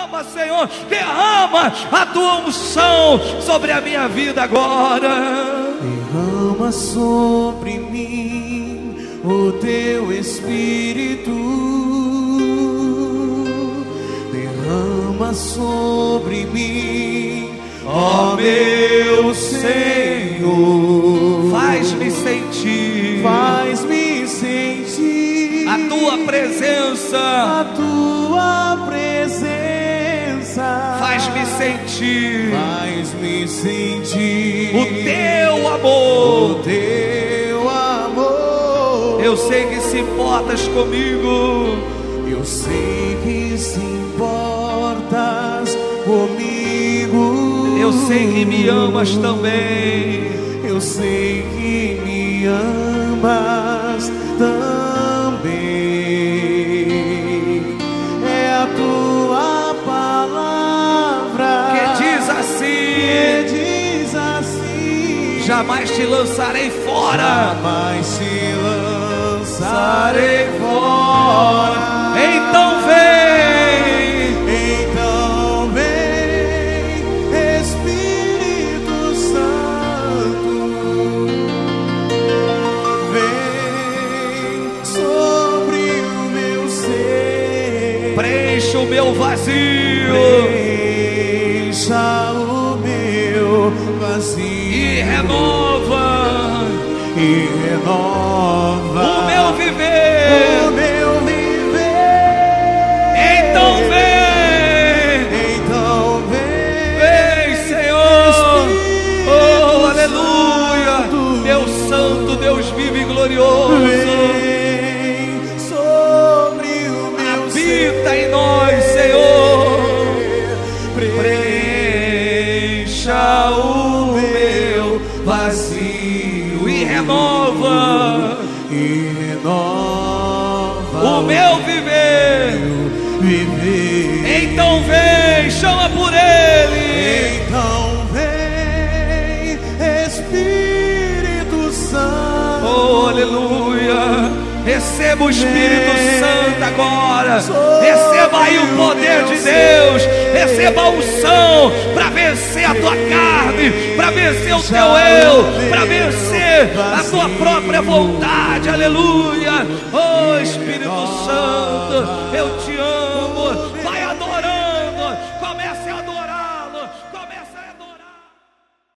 derrama, Senhor, derrama a tua unção sobre a minha vida agora. Derrama sobre mim o teu Espírito, derrama sobre mim, ó meu Senhor. Faz-me sentir, faz-me sentir a tua presença, a tua presença. Faz-me sentir, faz-me sentir o teu amor, o teu amor. Eu sei que se importas comigo, eu sei que se importas comigo. Eu sei que me amas também. Eu sei que me amas também. É a tua palavra que diz assim, jamais te lançarei fora, jamais te lançarei fora. Então vem, Espírito Santo, vem sobre o meu ser, preencha o meu vazio, preencha o meu vazio e renova o meu viver. Então vem, Senhor. Oh, aleluia. Deus santo, Deus vivo e glorioso, vem sobre o meu habita em nós, Senhor. Preencha o meu vazio e renova o meu viver. Então vem, chama por Ele. Então vem, Espírito Santo. Oh, aleluia. Receba o Espírito Santo agora. Receba aí o poder de Deus. Receba a unção para vencer a tua carne, para vencer o teu eu, para vencer a tua própria vontade. Aleluia. Oh, Espírito Santo, eu te amo.